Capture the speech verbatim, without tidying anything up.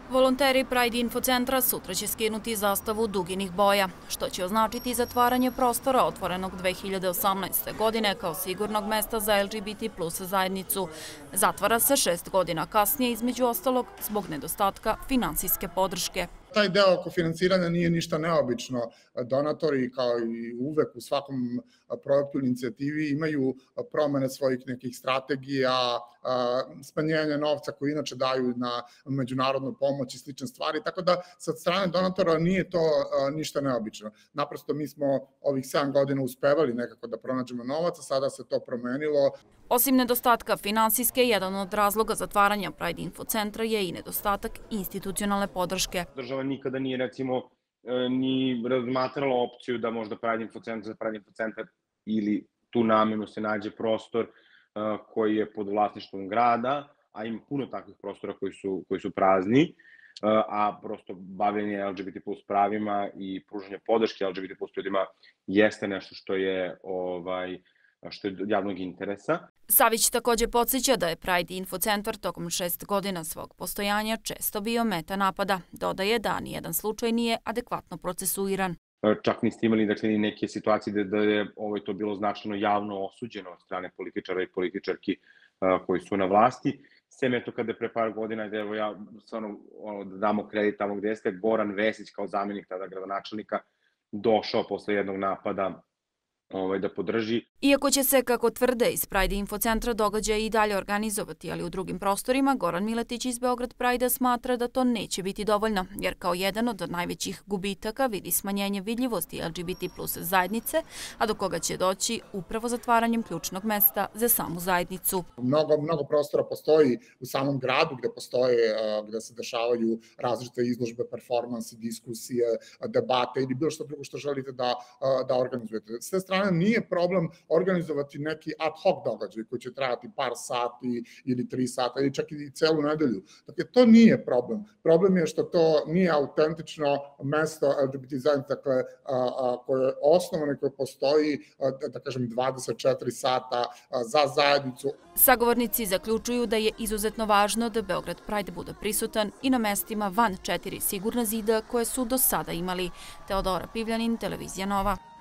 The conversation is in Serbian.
Volonteri Pride Info centra sutra će skinuti zastavu duginih boja, što će označiti zatvaranje prostora otvorenog dve hiljade osamnaeste. godine kao sigurnog mesta za L G B T plus zajednicu. Zatvara se šest godina kasnije, između ostalog, zbog nedostatka finansijske podrške. Taj deo oko finansiranja nije ništa neobično. Donatori, kao i uvek u svakom projektu ili inicijativi, imaju promene svojih nekih strategija, smanjenje novca koji inače daju na međunarodnu pomoć i slične stvari, tako da sa strane donatora nije to ništa neobično. Naprosto mi smo ovih sedam godina uspevali nekako da pronađemo novac, a sada se to promenilo. Osim nedostatka finansijske, jedan od razloga zatvaranja Pride Info centra je i nedostatak institucionalne podrške. Država nikada nije, recimo, ni razmatrala opciju da možda Pride Info centar za Pride Info centar ili tu namenu se nađe prostor koji je pod vlasništvom grada, a ima puno takvih prostora koji su, koji su prazni, a prosto bavljenje L G B T plus pravima i pružanje podrške L G B T plus ljudima jeste nešto što je ovaj, što je od javnog interesa. Savić takođe podsjeća da je Pride Info centar tokom šest godina svog postojanja često bio meta napada. Dodaje da nijedan slučaj nije adekvatno procesuiran. Čak niste imali dakle, neke situacije da je ovo to bilo značajno javno osuđeno od strane političara i političarki koji su na vlasti. Sem je to kada je pre par godina, evo ja stvarno ono, da damo kredit tamo gde jeste, Goran Vesić kao zamjenik tada gradonačelnika došao posle jednog napada ovaj, da podrži. Iako će se, kako tvrde iz Pride Info centra, događaje i dalje organizovati, ali u drugim prostorima, Goran Miletić iz Beograd Pride smatra da to neće biti dovoljno, jer kao jedan od najvećih gubitaka vidi smanjenje vidljivosti L G B T plus zajednice, a do koga će doći upravo zatvaranjem ključnog mesta za samu zajednicu. Mnogo, mnogo prostora postoji u samom gradu gde postoje, gde se dešavaju različite izložbe, performansi, diskusije, debate ili bilo što drugo što želite da, da organizujete. S te strane nije problem organizovati neki ad hoc događaj koji će trajati par sati ili tri sata ili čak i celu nedelju. Dakle, to nije problem. Problem je što to nije autentično mesto L G B T zajednice, dakle, koje je osnovano i koje postoji, da kažem, dvadeset četiri sata za zajednicu. Sagovornici zaključuju da je izuzetno važno da Beograd Pride bude prisutan i na mestima van četiri sigurna zida koje su do sada imali. Teodora Pivljanin, Televizija Nova.